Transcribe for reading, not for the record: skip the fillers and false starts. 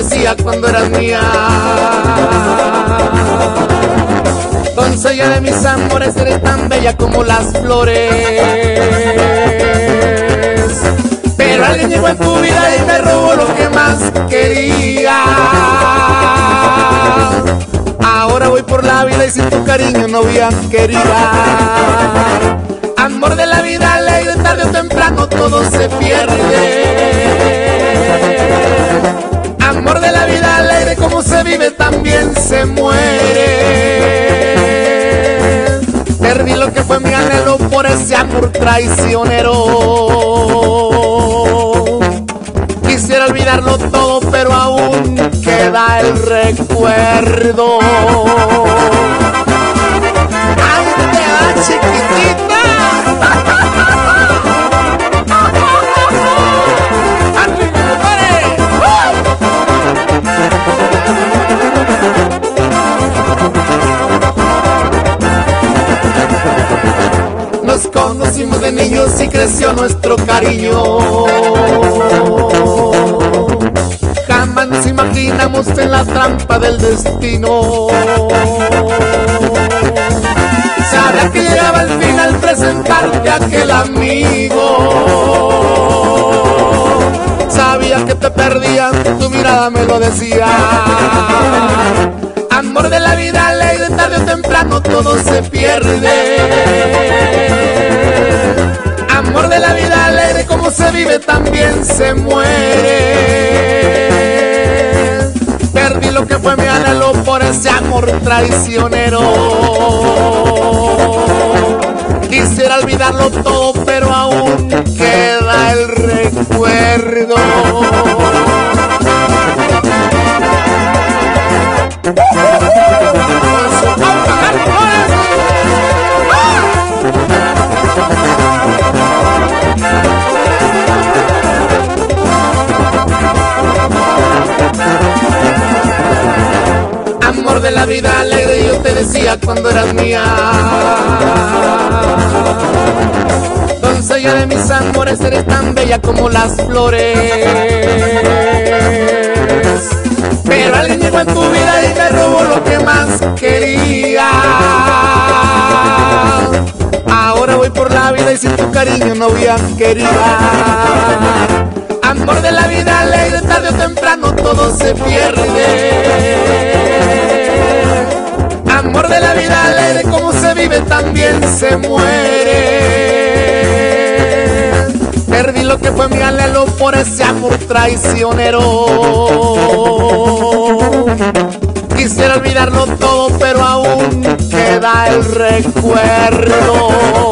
decía cuando eras mía. Doncella de mis amores, eres tan bella como las flores. Pero alguien llegó en tu vida y me robó lo que más quería. Ahora voy por la vida y sin tu cariño, novia querida. Amor de la vida alegre, tarde o temprano todo se pierde. Amor de la vida alegre, como se vive también se muere. Perdí lo que fue mi anhelo por ese amor traicionero. Quisiera olvidarlo todo, pero aún queda el recuerdo. ¡Ay, te va, chiquitita! Nos conocimos de niños y creció nuestro cariño. Jamás nos imaginamos en la trampa del destino. Sabía que llegaba al final presentarte a aquel amigo. Sabía que te perdía, tu mirada me lo decía. Amor de la vida alegre, tarde o temprano todo se pierde. Amor de la vida alegre, como se vive también se muere. Perdí lo que fue mi anhelo por ese amor traicionero. Quisiera olvidarlo todo, pero aún queda el recuerdo. Amor de la vida alegre, yo te decía cuando eras mía. Doncella de mis amores, eres tan bella como las flores. Pero alguien llegó en tu vida y me robó lo que más quería. Ahora voy por la vida y sin tu cariño, novia querida. Amor de la vida alegre, tarde o temprano todo se pierde. Amor de la vida alegre, como se vive también se muere. Perdí lo que fue mi anhelo por ese amor traicionero. Quisiera olvidarlo todo, pero aún queda el recuerdo.